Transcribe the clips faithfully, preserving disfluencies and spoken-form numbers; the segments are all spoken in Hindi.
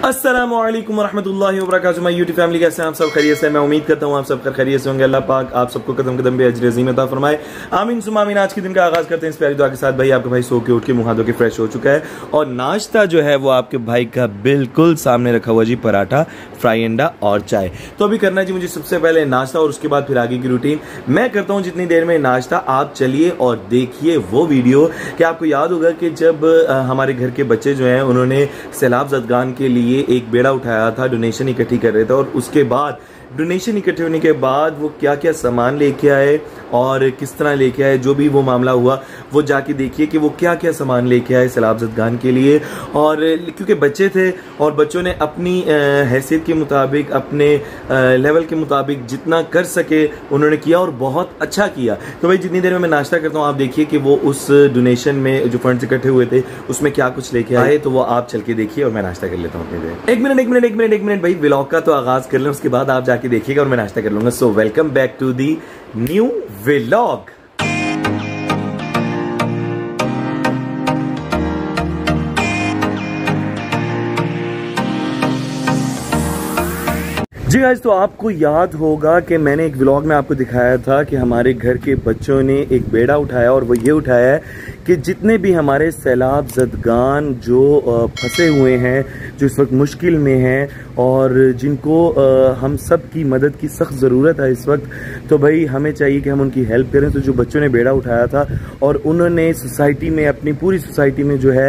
अस्सलामुअलैकुम वरहमतुल्लाहि वबरकातुहू। माय यूट्यूब फैमिली, कैसे हैं आप सब? खैरियत से? मैं उम्मीद करता हूँ आप सब खैरियत से होंगे। अल्लाह पाक आप सबको कदम कदम पे अजर अज़ीम अता फरमाए, आमीन सुम्मा आमीन। आज के दिन का आगाज करते हैं इस प्यारी दुआ के साथ। भाई आपका भाई सो के उठ के मुँह हाथ धो के फ्रेश हो चुका है और नाश्ता जो है वो आपके भाई का बिल्कुल सामने रखा हुआ जी, पराठा, फ्राई अंडा और चाय। तो अभी करना है जी मुझे सबसे पहले नाश्ता और उसके बाद फिर आगे की रूटीन मैं करता हूँ जितनी देर में नाश्ता। आप चलिए और देखिए वो वीडियो कि आपको याद होगा कि जब आ, हमारे घर के बच्चे जो हैं उन्होंने सैलाब ज़दगान के लिए एक बेड़ा उठाया था, डोनेशन इकट्ठी कर रहे थे और उसके बाद डोनेशन इकट्ठे होने के बाद वो क्या क्या सामान लेके आए और किस तरह लेके आए, जो भी वो मामला हुआ वो जाके देखिए कि वो क्या क्या सामान लेके आए सैलाब ज़दगान के लिए। और क्योंकि बच्चे थे और बच्चों ने अपनी हैसियत के मुताबिक, अपने लेवल के मुताबिक जितना कर सके उन्होंने किया और बहुत अच्छा किया। तो भाई जितनी देर में मैं नाश्ता करता हूँ आप देखिए कि वो उस डोनेशन में जो फंड्स इकट्ठे हुए थे उसमें क्या कुछ लेके आए, तो वो आप चल के देखिए और मैं नाश्ता कर लेता हूँ अपनी देर। एक मिनट एक मिनट एक मिनट एक मिनट भाई, व्लॉग का तो आगाज कर लें, उसके बाद आप जाके देखिएगा और मैं नाश्ता कर लूंगा। So welcome back to the new vlog. जी गाइस, तो आपको याद होगा कि मैंने एक व्लॉग में आपको दिखाया था कि हमारे घर के बच्चों ने एक बेड़ा उठाया और वो ये उठाया है कि जितने भी हमारे सैलाब ज़दगान जो फंसे हुए हैं, जो इस वक्त मुश्किल में हैं और जिनको हम सब की मदद की सख्त ज़रूरत है इस वक्त, तो भाई हमें चाहिए कि हम उनकी हेल्प करें। तो जो बच्चों ने बेड़ा उठाया था और उन्होंने सोसाइटी में, अपनी पूरी सोसाइटी में जो है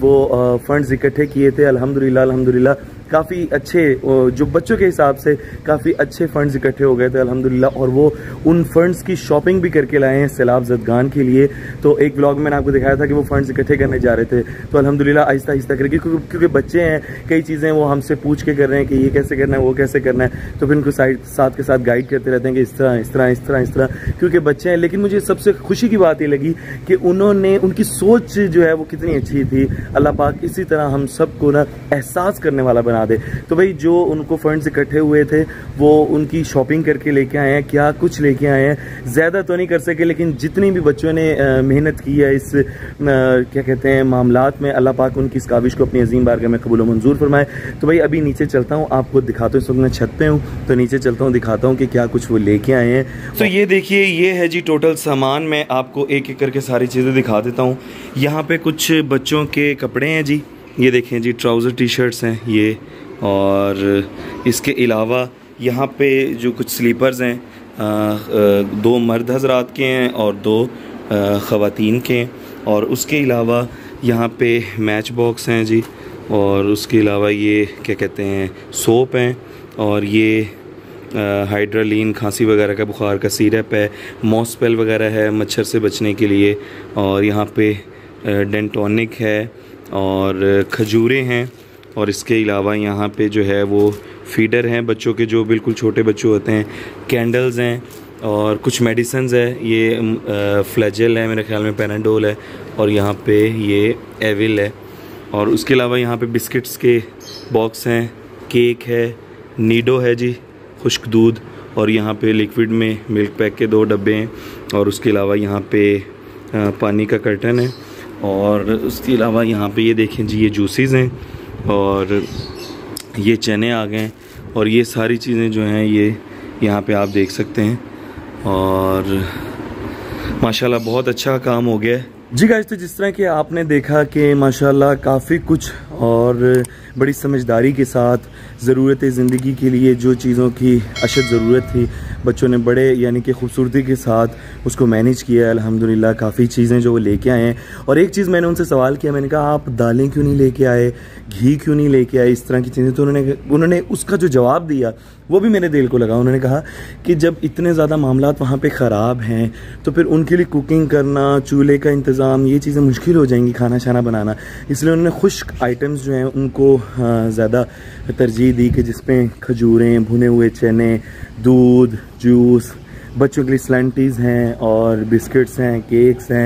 वो फंड्स इकट्ठे किए थे। अल्हम्दुलिल्लाह अल्हम्दुलिल्लाह काफ़ी अच्छे, जो बच्चों के हिसाब से काफ़ी अच्छे फंड्स इकट्ठे हो गए थे अल्हम्दुलिल्लाह, और वो उन फंड्स की शॉपिंग भी करके लाए हैं सैलाब ज़दगान के लिए। तो एक व्लॉग में मैंने आपको दिखाया था कि वो फंड्स इकट्ठे करने जा रहे थे, तो अल्हम्दुलिल्लाह आहिस्ता आहिस्ता करके, क्योंकि क्योंकि बच्चे हैं, कई चीज़ें वो हमसे पूछ के कर रहे हैं कि ये कैसे करना है, वो कैसे करना है, तो फिर उनको साइड साथ के साथ गाइड करते रहते हैं कि इस तरह इस तरह इस तरह इस तरह, क्योंकि बच्चे हैं। लेकिन मुझे सबसे खुशी की बात ये लगी कि उन्होंने, उनकी सोच जो है वो कितनी अच्छी थी। अल्लाह पाक इसी तरह हम सबको ना एहसास करने वाला बना दे। तो भाई जो उनको फंड्स इकट्ठे हुए थे वो उनकी शॉपिंग करके लेके आए हैं, क्या कुछ लेके आए हैं, ज़्यादा तो नहीं कर सके लेकिन जितनी भी बच्चों ने मेहनत की है इस आ, क्या कहते हैं मामलात में, अल्लाह पाक उनकी इस काविश को अपनी अजीम बारगाह में कबूल मंजूर फरमाए। तो भाई अभी नीचे चलता हूँ, आपको दिखाता हूँ, इस वक्त मैं छत पे हूँ तो नीचे चलता हूँ, दिखाता हूँ कि क्या कुछ वो लेके आए हैं। तो ये देखिए, ये है जी टोटल सामान। मैं आपको एक एक करके सारी चीज़ें दिखा देता हूँ। यहाँ पे कुछ बच्चों के कपड़े हैं जी, ये देखें जी, ट्राउज़र टी शर्ट्स हैं ये, और इसके अलावा यहाँ पे जो कुछ स्लीपर्स हैं, आ, आ, दो मर्द हजरात के हैं और दो ख़वातीन के हैं, और उसके अलावा यहाँ पे मैच बॉक्स हैं जी, और उसके अलावा ये क्या कहते हैं सोप हैं, और ये हाइड्रालीन खांसी वगैरह का, बुखार का सिरप है, मॉस्पेल वगैरह है मच्छर से बचने के लिए, और यहाँ पे डेंटोनिक है और खजूरें हैं, और इसके अलावा यहाँ पे जो है वो फीडर हैं बच्चों के, जो बिल्कुल छोटे बच्चे होते हैं, कैंडल्स हैं और कुछ मेडिसिन्स है। ये फ्लैजेल है मेरे ख्याल में, पैनाडोल है, और यहाँ पे ये एविल है, और उसके अलावा यहाँ पे बिस्किट्स के बॉक्स हैं, केक है, नीडो है जी, खुश्क दूध, और यहाँ पे लिक्विड में मिल्क पैक के दो डब्बे हैं, और उसके अलावा यहाँ पे पानी का कर्टन है, और उसके अलावा यहाँ पे ये देखें जी, ये जूसेस हैं, और ये चने आ गए, और ये सारी चीज़ें जो हैं ये यहाँ पे आप देख सकते हैं, और माशाल्लाह बहुत अच्छा काम हो गया है जी गाइस। तो जिस तरह कि आपने देखा कि माशाल्लाह काफ़ी कुछ और बड़ी समझदारी के साथ ज़रूरत ज़िंदगी के लिए जो चीज़ों की अशद ज़रूरत थी, बच्चों ने बड़े यानी कि खूबसूरती के साथ उसको मैनेज किया है अल्हम्दुलिल्लाह। काफ़ी चीज़ें जो वो लेके आए हैं, और एक चीज़ मैंने उनसे सवाल किया, मैंने कहा आप दालें क्यों नहीं लेके आए, घी क्यों नहीं लेके आए, इस तरह की चीज़ें। तो उन्होंने उन्होंने उसका जो जवाब दिया वो भी मेरे दिल को लगा। उन्होंने कहा कि जब इतने ज़्यादा मामलात वहाँ पे ख़राब हैं तो फिर उनके लिए कुकिंग करना, चूल्हे का इंतज़ाम, ये चीज़ें मुश्किल हो जाएंगी, खाना शाना बनाना, इसलिए उन्होंने खुश्क आइटम्स जो हैं उनको ज़्यादा तरजीह दी कि जिसमें खजूरें, भुने हुए चने, दूध, जूस, बच्चों के लिए स्लैंटीज़ हैं और बिस्किट्स हैं, केक्स हैं,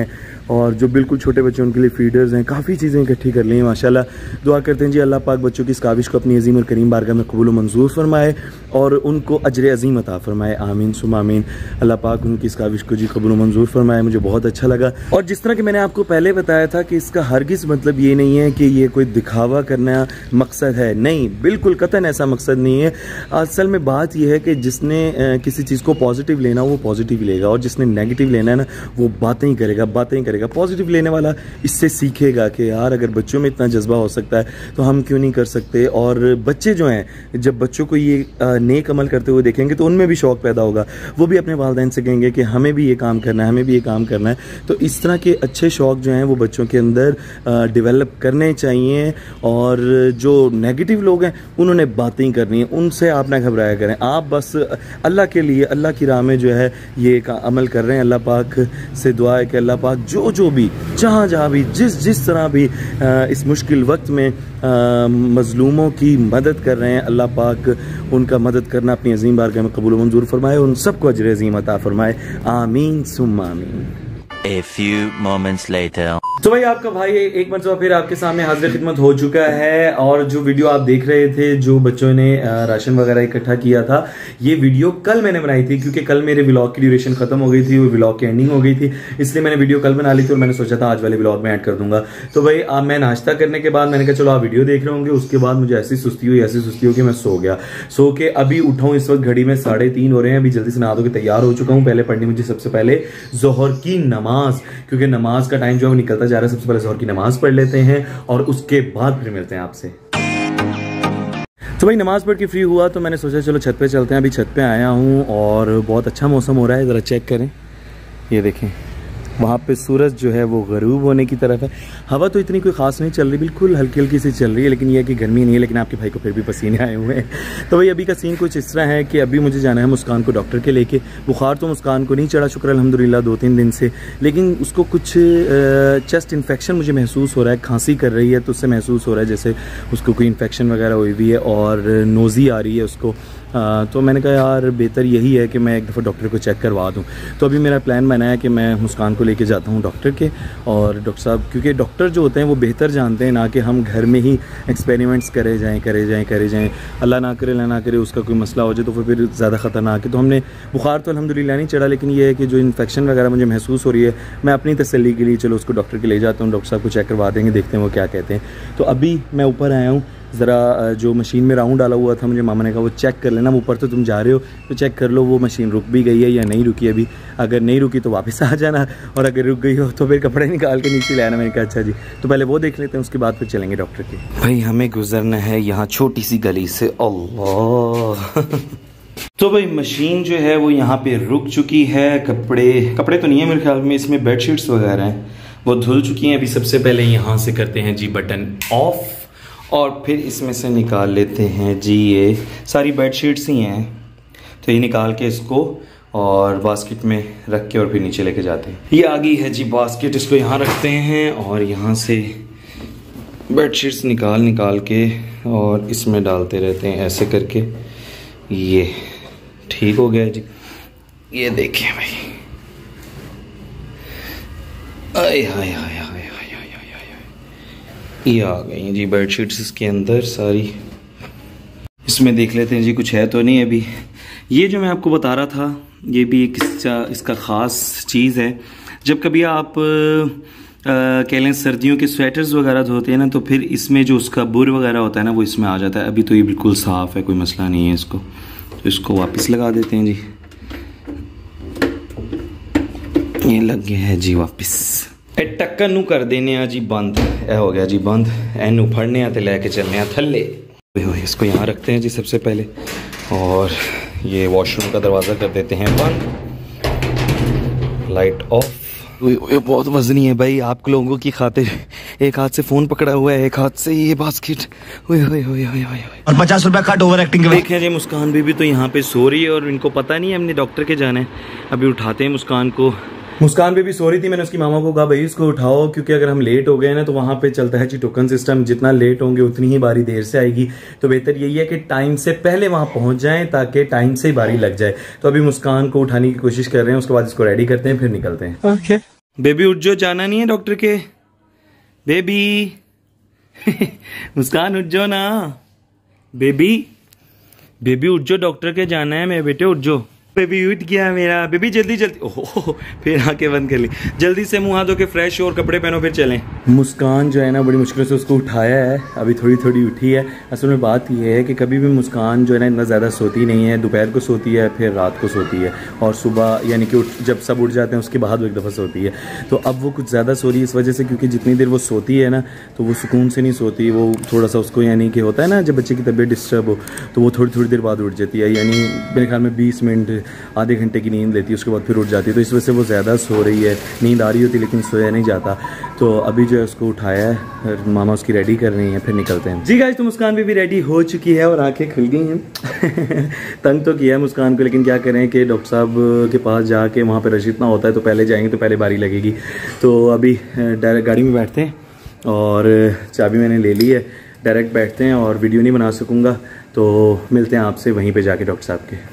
और जो बिल्कुल छोटे बच्चे उनके लिए फीडर्स हैं, काफ़ी चीज़ें इकट्ठी कर ली हैं माशाल्लाह। दुआ करते हैं जी अल्लाह पाक बच्चों की इस काविश को अपनी अजीम और करीम बारगाह में कबूल मंजूर फरमाए और उनको अजर अजीम अता फरमाए। आमीन सुम आमीन। अल्लाह पाक उनकी इस काविश को जी कबूल मंजूर फरमाए। मुझे बहुत अच्छा लगा। और जिस तरह कि मैंने आपको पहले बताया था कि इसका हरगिज़ मतलब ये नहीं है कि ये कोई दिखावा करना मकसद है, नहीं, बिल्कुल कतन ऐसा मकसद नहीं है। असल में बात यह है कि जिसने किसी चीज़ को पॉजिटिव लेना वो पॉजिटिव लेगा और जिसने नेगेटिव लेना है ना वो बातें ही करेगा, बातें ही करेगा। पॉजिटिव लेने वाला इससे सीखेगा कि यार अगर बच्चों में इतना जज्बा हो सकता है तो हम क्यों नहीं कर सकते। और बच्चे जो हैं जब बच्चों को ये नेक अमल करते हुए देखेंगे तो उनमें भी शौक़ पैदा होगा, वो भी अपने वालिदैन से कहेंगे कि हमें भी ये काम करना है, हमें भी ये काम करना है। तो इस तरह के अच्छे शौक़ जो हैं वो बच्चों के अंदर डेवलप करने चाहिए। और जो नेगेटिव लोग हैं उन्होंने बातें ही करनी है, उनसे आप ना घबराया करें। आप बस अल्लाह के लिए अल्लाह की राह में जो है ये अमल कर रहे हैं। अल्लाह पाक से दुआ है कि अल्लाह पाक जो जो भी जहाँ जहाँ भी जिस जिस तरह भी इस मुश्किल वक्त में मज़लूमों की मदद कर रहे हैं, अल्लाह पाक उनका मदद करना अपनी अजीम बारगाह में कबूल मंजूर फरमाए, उन सबको अजर अजीम अता फरमाए। आमीन सुम्मा आमीन। A few moments later. तो भाई आपका भाई एक मरतबा फिर आपके सामने हाजिर खिदमत हो चुका है। और जो वीडियो आप देख रहे थे जो बच्चों ने राशन वगैरह इकट्ठा किया था, ये वीडियो कल मैंने बनाई थी क्योंकि कल मेरे व्लॉग की ड्यूरेशन खत्म हो गई थी, वो व्लॉग की एंडिंग हो गई थी, इसलिए मैंने वीडियो कल बना ली थी और मैंने सोचा था आज वाले व्लॉग में ऐड कर दूंगा। तो भाई आप मैं नाश्ता करने के बाद मैंने कहा चलो आप वीडियो देख रहे होंगे, उसके बाद मुझे ऐसी सुस्ती हुई ऐसी सुस्ती हुई कि मैं सो गया। सो के अभी उठा हूँ, इस वक्त घड़ी में साढ़े तीन हो रहे हैं। अभी जल्दी से नहा धो के तैयार हो चुका हूँ। पहले पढ़नी मुझे सबसे पहले जोहर की नमाज, क्योंकि नमाज का टाइम जो है निकलता जा रहा है। सबसे पहले जोहर की नमाज पढ़ लेते हैं और उसके बाद फिर मिलते हैं आपसे। तो भाई नमाज पढ़ के फ्री हुआ तो मैंने सोचा चलो छत पे चलते हैं। अभी छत पे आया हूँ और बहुत अच्छा मौसम हो रहा है, ज़रा चेक करें, ये देखें वहाँ पे सूरज जो है वो गरूब होने की तरफ है। हवा तो इतनी कोई ख़ास नहीं चल रही, बिल्कुल हल्की हल्की सी चल रही है, लेकिन ये है कि गर्मी नहीं है। लेकिन आपके भाई को फिर भी पसीने आए हुए हैं। तो भाई अभी का सीन कुछ इस तरह है कि अभी मुझे जाना है मुस्कान को डॉक्टर के लेके। बुखार तो मुस्कान को नहीं चढ़ा शुक्र अल्हम्दुलिल्लाह दो तीन दिन से, लेकिन उसको कुछ चेस्ट इन्फेक्शन मुझे महसूस हो रहा है, खांसी कर रही है तो उससे महसूस हो रहा है जैसे उसको कोई इन्फेक्शन वगैरह हुई हुई है और नोज़ी आ रही है उसको। आ, तो मैंने कहा यार बेहतर यही है कि मैं एक दफ़ा डॉक्टर को चेक करवा दूं। तो अभी मेरा प्लान बना है कि मैं मुस्कान को लेके जाता हूं डॉक्टर के। और डॉक्टर साहब, क्योंकि डॉक्टर जो होते हैं वो बेहतर जानते हैं, ना कि हम घर में ही एक्सपेरिमेंट्स करे जाएं करे जाएं करे जाएं अल्लाह ना करे अल्लाह ना करे उसका कोई मसला हो जाए तो फिर ज़्यादा ख़तरनाक है। तो हमने बुखार तो अल्हम्दुलिल्लाह नहीं चढ़ा, लेकिन ये है कि जो इन्फेक्शन वगैरह मुझे महसूस हो रही है, मैं अपनी तसल्ली के लिए चलो उसको डॉक्टर के ले जाता हूँ। डॉक्टर साहब को चेक करवा देंगे, देखते हैं वो क्या कहते हैं। तो अभी मैं ऊपर आया हूँ, ज़रा जो मशीन में राउंड डाला हुआ था मुझे मामा ने कहा वो चेक कर लेना, ऊपर तो तुम जा रहे हो तो चेक कर लो वो मशीन रुक भी गई है या नहीं रुकी अभी। अगर नहीं रुकी तो वापस आ जाना और अगर रुक गई हो तो फिर कपड़े निकाल के नीचे ले आना। मैंने कहा अच्छा जी, तो पहले वो देख लेते हैं, उसके बाद फिर चलेंगे डॉक्टर के। भाई हमें गुजरना है यहाँ छोटी सी गली से। अल्लाह तो भाई मशीन जो है वो यहाँ पे रुक चुकी है। कपड़े कपड़े तो नहीं है मेरे ख्याल में, इसमें बेडशीट्स वगैरह हैं वो धुल चुकी हैं। अभी सबसे पहले यहाँ से करते हैं जी बटन ऑफ और फिर इसमें से निकाल लेते हैं जी, ये सारी बेडशीट्स ही हैं तो ये निकाल के इसको और बास्केट में रख के और फिर नीचे लेके जाते हैं। ये आ गई है जी बास्केट, इसको यहाँ रखते हैं और यहाँ से बेडशीट्स निकाल निकाल के और इसमें डालते रहते हैं ऐसे करके। ये ठीक हो गया जी, ये देखिए भाई, आय हाय हाय हाय ये आ गई जी बेडशीट्स इसके अंदर सारी। इसमें देख लेते हैं जी कुछ है तो नहीं अभी। ये जो मैं आपको बता रहा था ये भी एक इसका, इसका ख़ास चीज़ है। जब कभी आप कह लें सर्दियों के स्वेटर्स वगैरह धोते हैं ना तो फिर इसमें जो उसका बुर वगैरह होता है ना वो इसमें आ जाता है। अभी तो ये बिल्कुल साफ़ है, कोई मसला नहीं है इसको, तो इसको वापस लगा देते हैं जी। ये लग गया है जी वापस। ए टक्कर नू कर देने आ जी बंद, ए हो गया जी बंद। एनू फड़ने आ ते लेके चलने आ थल्ले। इसको यहाँ रखते हैं जी सबसे पहले और ये वॉशरूम का दरवाज़ा कर देते हैं बंद, लाइट ऑफ। ये बहुत वजनी है भाई, आप लोगों की खातिर एक हाथ से फ़ोन पकड़ा हुआ है, एक हाथ से ये बास्केट। और पचास रुपया कट ओवर एक्टिंग के। देखें जी मुस्कान बीबी तो यहाँ पे सो रही है और इनको पता नहीं है हमने डॉक्टर के जाना है। अभी उठाते हैं मुस्कान को। मुस्कान बेबी सो रही थी, मैंने उसकी मामा को कहा भाई इसको उठाओ क्योंकि अगर हम लेट हो गए ना तो वहाँ पे चलता है जी टोकन सिस्टम, जितना लेट होंगे उतनी ही बारी देर से आएगी। तो बेहतर यही है कि टाइम से पहले वहाँ पहुँच जाएं ताकि टाइम से ही बारी लग जाए। तो अभी मुस्कान को उठाने की कोशिश कर रहे हैं, उसके बाद इसको रेडी करते हैं फिर निकलते हैं। ओके बेबी उठ जो, जाना नहीं है डॉक्टर के। बेबी मुस्कान उठ जो ना। बेबी बेबी उठ जो, डॉक्टर के जाना है मेरे बेटे, उठ जो। बेबी उठ गया मेरा बेबी, जल्दी जल्दी। ओह फिर आंखें बंद कर ली। जल्दी से मुंह हाथ धो के फ्रेश हो और कपड़े पहनो, फिर चलें। मुस्कान जो है ना बड़ी मुश्किल से उसको उठाया है, अभी थोड़ी थोड़ी उठी है। असल में बात यह है कि कभी भी मुस्कान जो है ना इतना ज़्यादा सोती नहीं है। दोपहर को सोती है, फिर रात को सोती है, और सुबह यानी कि जब सब उठ जाते हैं उसके बाद वो एक दफ़ा सोती है। तो अब वो कुछ ज़्यादा सो रही है इस वजह से, क्योंकि जितनी देर वो सोती है ना तो वो सुकून से नहीं सोती। वो थोड़ा सा उसको यानी कि होता है ना जब बच्चे की तबीयत डिस्टर्ब हो तो वो थोड़ी थोड़ी देर बाद उठ जाती है, यानी मेरे ख्याल में बीस मिनट आधे घंटे की नींद लेती है, उसके बाद फिर उठ जाती है। तो इस वजह से वो ज़्यादा सो रही है, नींद आ रही होती लेकिन सोया नहीं जाता। तो अभी जो है उसको उठाया है, मामा उसकी रेडी कर रही हैं, फिर निकलते हैं। जी गाइस, तो मुस्कान भी, भी रेडी हो चुकी है और आंखें खुल गई हैं। तंग तो किया है मुस्कान को, लेकिन क्या करें कि डॉक्टर साहब के पास जाके वहाँ पर रश इतना होता है तो पहले जाएंगे तो पहले बारी लगेगी। तो अभी डायरेक्ट गाड़ी में बैठते हैं और चाबी मैंने ले ली है, डायरेक्ट बैठते हैं और वीडियो नहीं बना सकूँगा, तो मिलते हैं आपसे वहीं पे जाके डॉक्टर साहब के।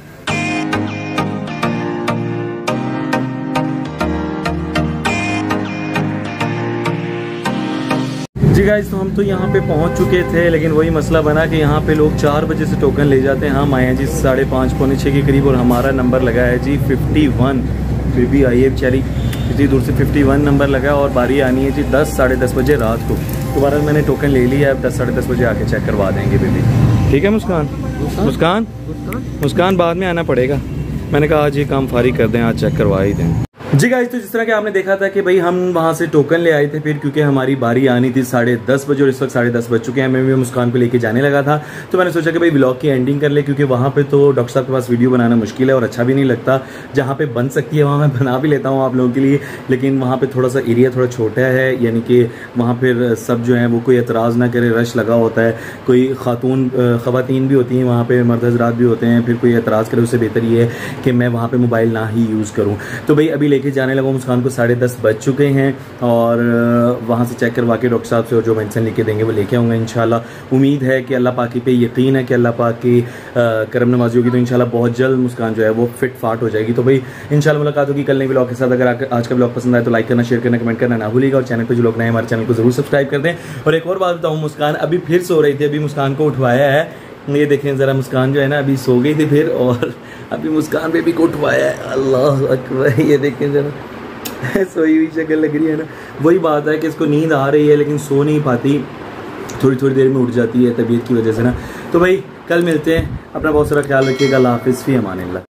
जी गाइस, तो हम तो यहाँ पे पहुँच चुके थे, लेकिन वही मसला बना कि यहाँ पे लोग चार बजे से टोकन ले जाते हैं। हम आए हैं जी साढ़े पाँच पौने छः के करीब और हमारा नंबर लगा है जी फिफ्टी वन। बेबी आई है बेचारी इतनी दूर से, फिफ्टी वन नंबर लगा है और बारी आनी है जी दस साढ़े दस बजे रात को। दोबारा मैंने टोकन ले लिया है, अब दस साढ़े दस बजे आके चेक करवा देंगे बेबी। ठीक है मुस्कान? मुस्कान मुस्कान बाद में आना पड़ेगा। मैंने कहा आज ये काम फारिग कर दें, आज चेक करवा ही दें। जी गाइस, तो जिस तरह के आपने देखा था कि भाई हम वहाँ से टोकन ले आए थे, फिर क्योंकि हमारी बारी आनी थी साढ़े दस बजे और इस वक्त साढ़े दस बज चुके हैं। मैं भी मुस्कान को लेके जाने लगा था, तो मैंने सोचा कि भाई व्लॉग की एंडिंग कर ले, क्योंकि वहाँ पे तो डॉक्टर साहब के पास वीडियो बनाना मुश्किल है और अच्छा भी नहीं लगता। जहाँ पे बन सकती है वहाँ मैं बना भी लेता हूँ आप लोगों के लिए, लेकिन वहाँ पर थोड़ा सा एरिया थोड़ा छोटा है, यानी कि वहाँ पर सब जो है वो कोई एतराज़ ना करे, रश लगा होता है, कोई खातून ख़वातीन भी होती हैं वहाँ पर, मर्द हज़रात भी होते हैं, फिर कोई एतराज़ करे उससे बेहतर ये है कि मैं वहाँ पर मोबाइल ना ही यूज़ करूँ। तो भाई अभी लेके जाने लगा मुस्कान को, साढ़े दस बज चुके हैं और वहाँ से चेक करवा के डॉक्टर साहब से और जो मेडिसिन लिखे देंगे वो लेके आऊँगा इंशाल्लाह। उम्मीद है कि अल्लाह पाक पे यकीन है कि अल्लाह पाक की करम नवाजी होगी तो इंशाल्लाह बहुत जल्द मुस्कान जो है वो फिट फाट हो जाएगी। तो भाई इंशाल्लाह मुलाकात होगी कल नए व्लॉग के साथ। अगर आज का व्लॉग पसंद आए तो लाइक करना, शेयर करना, कमेंट करना ना भूलिएगा और चैनल पर जो लोग नए हमारे चैनल को जरूर सब्सक्राइब कर दें। और एक और बात बताऊँ, मुस्कान अभी फिर सो रही थी, अभी मुस्कान को उठवाया है, ये देखें ज़रा, मुस्कान जो है ना अभी सो गई थी फिर, और अभी मुस्कान बेबी को उठवाया है। अल्लाह अकबर, ये देखें ज़रा सोई हुई शक्ल लग रही है ना। वही बात है कि इसको नींद आ रही है लेकिन सो नहीं पाती, थोड़ी थोड़ी देर में उठ जाती है तबीयत की वजह से ना। तो भाई कल मिलते हैं, अपना बहुत सारा ख्याल रखिएगा। अल्लाह हाफ़िज़, फ़ी अमानिल्लाह।